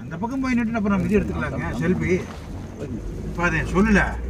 அந்த பக்கம் போய் நின்று அப்புறம் நம்ம இது எடுத்துக்கலாங்க செல்ஃபி இப்போ அதை சொல்லல